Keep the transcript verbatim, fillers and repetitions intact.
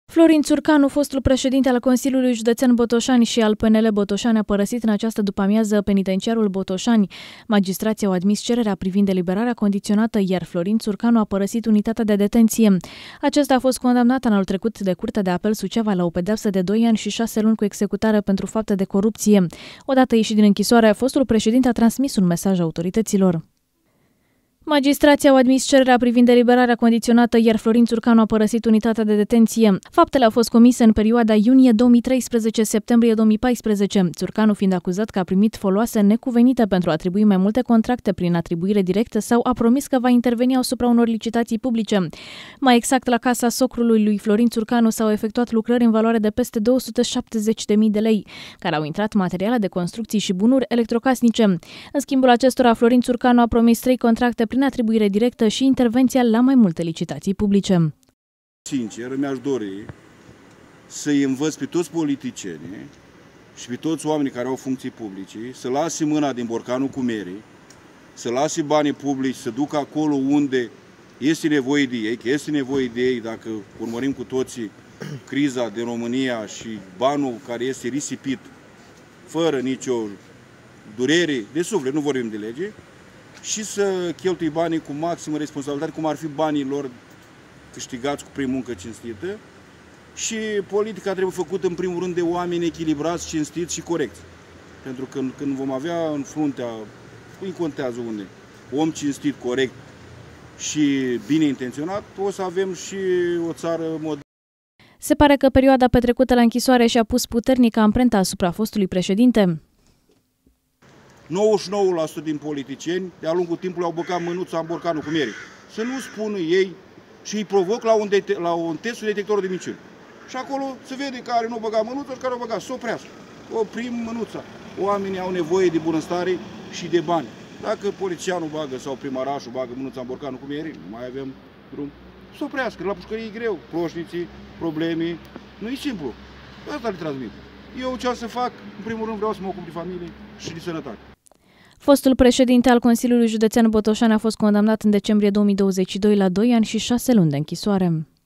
Florin Țurcanu, fostul președinte al Consiliului Județean Botoșani și al P N L Botoșani, a părăsit în această după-amiază penitenciarul Botoșani. Magistrații au admis cererea privind eliberarea condiționată, iar Florin Țurcanu a părăsit unitatea de detenție. Acesta a fost condamnat anul trecut de Curtea de Apel Suceava la o pedeapsă de doi ani și șase luni cu executare pentru fapte de corupție. Odată ieșit din închisoare, fostul președinte a transmis un mesaj autorităților. Magistrații au admis cererea privind eliberarea condiționată, iar Florin Țurcanu a părăsit unitatea de detenție. Faptele au fost comise în perioada iunie două mii treisprezece - septembrie două mii paisprezece, Țurcanu fiind acuzat că a primit foloase necuvenite pentru a atribui mai multe contracte prin atribuire directă sau a promis că va interveni asupra unor licitații publice. Mai exact, la casa socrului lui Florin Țurcanu s-au efectuat lucrări în valoare de peste două sute șaptezeci de mii de lei, care au intrat materiale de construcții și bunuri electrocasnice. În schimbul acestora, Florin Țurcanu a promis trei contracte prin atribuire directă și intervenția la mai multe licitații publice. Sincer, mi-aș dori să-i învăț pe toți politicienii și pe toți oamenii care au funcții publice să lase mâna din borcanul cu merii, să lase banii publici, să ducă acolo unde este nevoie de ei, că este nevoie de ei dacă urmărim cu toții criza din România și banul care este risipit fără nicio durere de suflet, nu vorbim de lege, și să cheltui banii cu maximă responsabilitate, cum ar fi banii lor câștigați cu prin muncă cinstită. Și politica trebuie făcută în primul rând de oameni echilibrați, cinstiți și corecți. Pentru că când vom avea în fruntea, nu contează unde, om cinstit, corect și bine intenționat, o să avem și o țară modernă. Se pare că perioada petrecută la închisoare și-a pus puternică amprenta asupra fostului președinte. nouăzeci și nouă la sută din politicieni, de-a lungul timpului, au băgat mânuța în borcanul cu mierii. Să nu spună ei și îi provoc la un, la un test detector de minciuni. Și acolo se vede care nu băga mânuța și care o băga. Să oprească. Oprim mânuța. Oamenii au nevoie de bunăstare și de bani. Dacă polițianul bagă sau primarașul bagă mânuța în borcanul cu mierii, nu mai avem drum. Să oprească. La pușcărie e greu. Ploșniții, probleme. Nu e simplu. Asta le transmit. Eu ce am să fac? În primul rând vreau să mă ocup de familie și de sănătate. Fostul președinte al Consiliului Județean Botoșani a fost condamnat în decembrie două mii douăzeci și doi la doi ani și șase luni de închisoare.